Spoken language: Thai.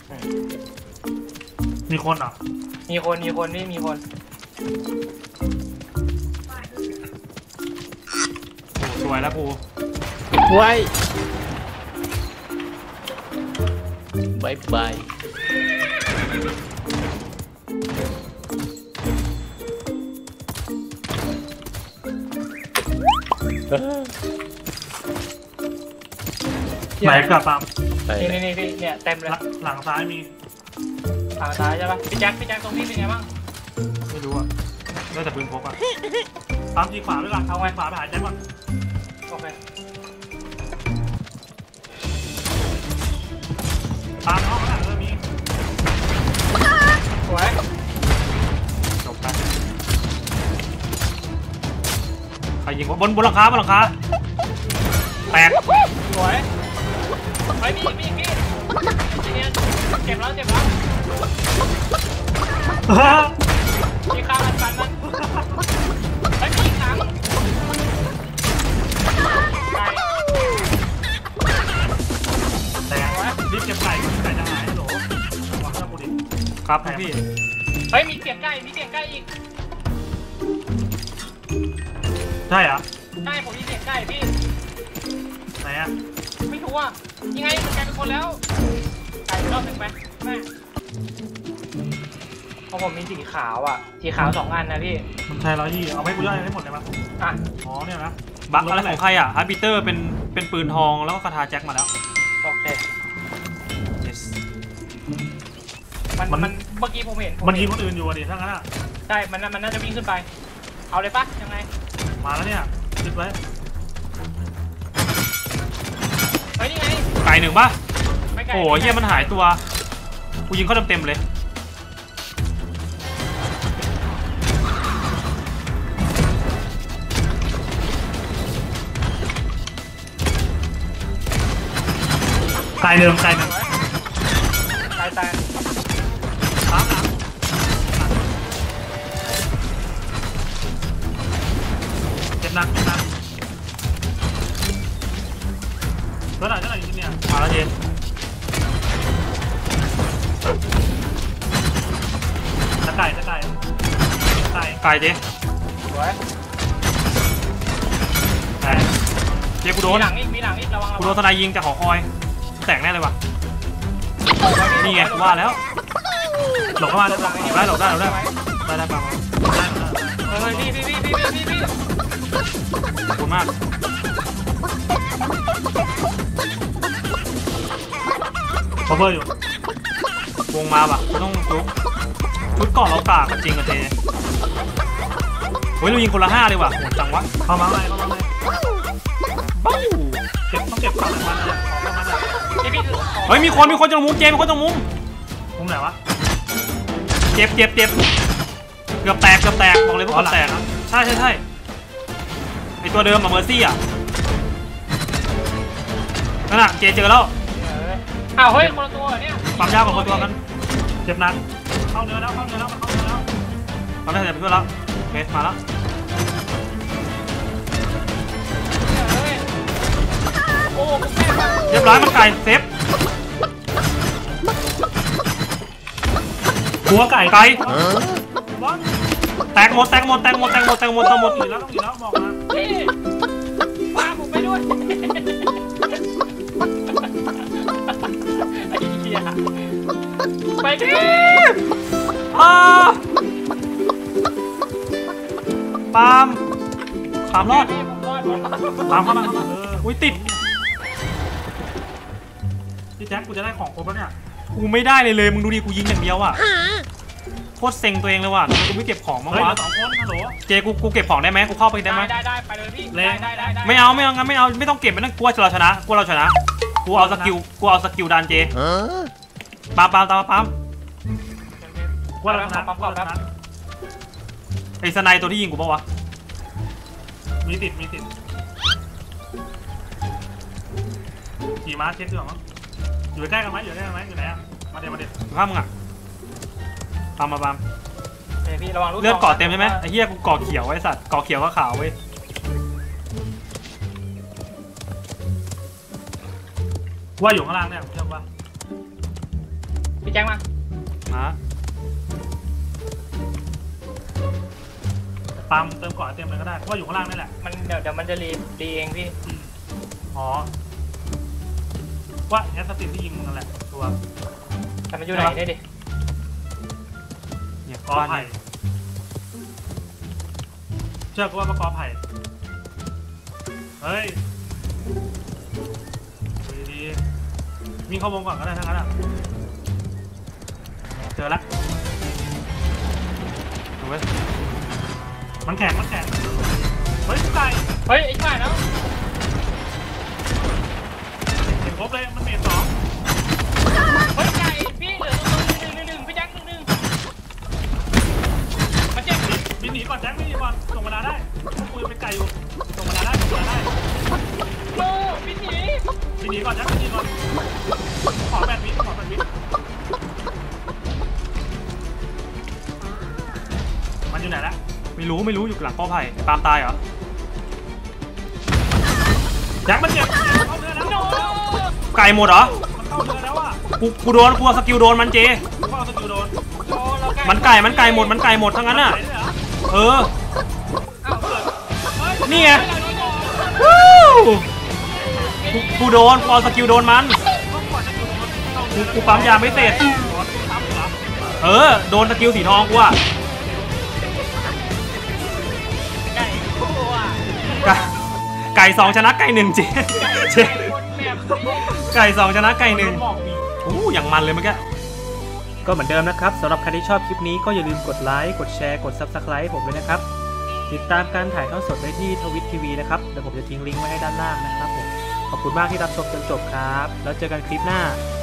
มีคนเหรอมีคนนี่มีคนสวยแล้วกูไว้บายบายไหนกลับปั๊มนี่พี่เนี่ยเต็มเลยหลังซ้ายมีหลังซ้ายใช่ปะพี่แจ็คตรงนี้เป็นไงบ้างไม่รู้อ่ะได้แต่ปืนพกอ่ะปั๊มจีขวาด้วยกันเอาไว้ขวาไปหาแจ็คก่อนโอเคตามห้องข้างหลังมีสวยจบไปใครยิงวะบนหลังคาแตกสวยไอ้มีเนี่ยเจ็บแล้วมีข้าวมันไอ้มีขังแต่รีบเก็บไก่จะหายโหลวางข้าวปูดิครับพี่เฮ้ยมีเสียงไก่อีกใช่เหรอใช่ผมมีเสียงไก่พี่ไหนอะไม่รู้อ่ะยังไงมันกลายเป็นคนแล้วไก่รอบหนึ่งไปแม่เพราะผมมีสีขาวอ่ะสีขาว2 อันนะพี่มันใช่120เอาไว้กูย่อยให้หมดเลยมั้ยอ่ะอ๋อเนี่ยนะบัคอะไรของใครอ่ะฮาร์บิเตอร์เป็นปืนทองแล้วก็คาถาแจ็คมาแล้วโอเค yes มันเมื่อกี้ผมเห็นมันยิงคนอื่นอยู่ดิถ้างั้นอ่ะใช่มันน่าจะวิ่งขึ้นไปเอาเลยปะยังไงมาแล้วเนี่ยติดไว้เฮ้ยนี่ไงไก่หนึ่งป่ะโอ้ยเฮียมันหายตัวกูยิงเขาเต็มเลยไก่หนึ่งตายตามหลังเจ็บหนักเท่าไหร่อยู่ที่เนี่ยมาแล้วเจตะไก่เจสวยเจกูโดนมีหลังอีกระวังกูโดนทนายยิงจากหอคอยแตกแน่เลยว่ะนี่ไงว่าแล้วหลบเข้ามาได้ปะได้ปังได้เฮ้ยพี่ขอบคุณมากพอเบอร์อยู่วงมาป่ะต้องชุดก่อนเรากากจริงอะเจเฮ้ยเรายิงคนละ5เลยว่ะโหดจังวะเข้ามาเลยบ้าต้องเก็บฝั่งมันเลยของมันเลยเฮ้ยมีคนจะมุมเจมีคนจะมุมไหนวะเจ็บเกือบแตกบอกเลยว่าเกือบแตกใช่ไอตัวเดิมกับเมอร์ซี่อ่ะนั่นน่ะเจเจอแล้วอ้าวเฮ้ยคนละตัวเนี่ยปั๊มยาวกับคนตัวกันเจ็บหนักเข้าเนื้อแล้วปั๊มได้เสร็จไปทั่วแล้วโอเคมาแล้วโอ้เรียบร้อยมันไก่เซฟหัวไก่แตกหมดอีกแล้วบอกนะพาผมไปด้วยไอ้เหี้ยไปดิปาล์มรอดปาล์มเข้ามาอุ้ยติดพี่แจ็คกูจะได้ของครบแล้วเนี่ยกูไม่ได้เลยมึงดูดิกูยิงอย่างเดียวอ่ะโคตรเซ็งตัวเองเลยว่ะทำไมกูไม่เก็บของบ้างวะ2 คนฮัลโหลเจกูเก็บของได้ไหมกูเข้าไปได้ไหมได้ไปเลยพี่ได้ไม่เอางั้นไม่เอาไม่ต้องเก็บไม่ต้องกลัวเราชนะกูเอาสกิลดันเจปั๊มว่าเราชนะไอ้สไนตัวที่ยิงกูป่าววะมีติดขี่ม้าเช็คด้วยมั้งอยู่ใกล้กันไหมอยู่ไหนอ่ะมาเดี๋ยวข้ามมึงอ่ะตามมาปั๊มพี่ระวังเลือดเกาะเต็มใช่ไหมไอ้เหี้ยกูเกาะเขียวไอ้สัตว์เกาะเขียวก็ขาวเว้ยว่าอยู่ข้างล่างเนี่ยเชื่อป่ะพี่แจ็คมาปั๊มเติมก่อนเต็มเลยก็ได้เพราะว่าอยู่ข้างล่างนี่แหละมันเดี๋ยวมันจะรีเองพี่อ๋อว่าแอสตินที่ยิงนั่นแหละตัวแต่มันอยู่ไหนได้ดิเนี่ยกอไผ่เชื่อกูว่ามันกอไผ่เฮ้ยดีๆวิ่งเข้าวงก่อนก็ได้ทั้งนั้นอ่ะเจอละดูไว้มันแข็งเฮ้ยไก่เฮ้ยไอ้ฝ่ายแล้วเห็นครบเลยมันเมทสองเฮ้ยไก่พี่เหลือหนึ่งพี่แจ็คหนึ่งมาเจ็บบินหนีก่อนแจ็คบินหนีก่อนส่งเวลาได้กูยังเป็นไก่อยู่ส่งเวลาได้โน่พี่หนีบินหนีก่อนแจ็คบินหนีก่อนขอ8 วิมันอยู่ไหนละไม่รู้อยู่หลังกอไผ่ตามตายเหรอแจ็คมันเจ็บเข้าเนื้อแล้วโน่ไก่หมดเหรอมันเข้าเนื้อแล้วอ่ะกูโดนกูสกิลโดนมันเจกูเอาสกิลโดนโน่เราไก่มันไก่หมดทั้งนั้นอ่ะเอออ้าวเกิดนี่ไงกูโดนกูเอาสกิลโดนมันกูปั๊มยาไม่เสร็จเออโดนสกิลสีทองกูอ่ะไก่คู่อ่ะไก่2ชนะไก่1เจ๊คนแบบนี้ไก่2ชนะไก่1โอ้อย่างมันเลยเมื่อกี้ก็เหมือนเดิมนะครับสำหรับใครที่ชอบคลิปนี้ก็อย่าลืมกดไลค์กดแชร์กด Subscribe ผมด้วยนะครับติดตามการถ่ายทอดสดได้ที่ทวิตทีวีนะครับเดี๋ยวผมจะทิ้งลิงก์ไว้ให้ด้านล่างนะครับผมขอบคุณมากที่รับชมจนจบครับแล้วเจอกันคลิปหน้า